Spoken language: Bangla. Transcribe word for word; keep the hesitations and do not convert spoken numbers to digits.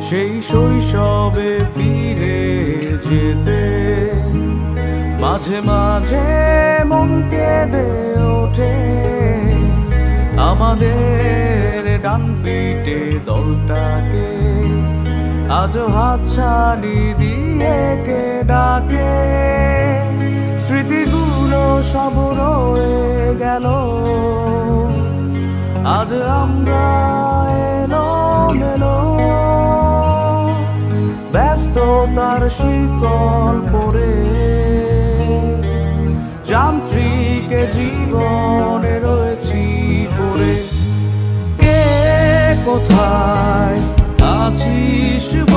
সেই শৈশবে ফিরে যেতে মাঝে মাঝে মন কেঁদে ওঠে আমাদের ডান পিঠে দলটাকে আজও হাতছানি দিয়ে কে ডাকে স্মৃতিগুলো সব রয়ে গেল আজ আমরা এলোমেলো ব্যস্ততার শিকল পরে যান্ত্রিক জীবনে রয়েছি পড়ে কে কোথায় আছিস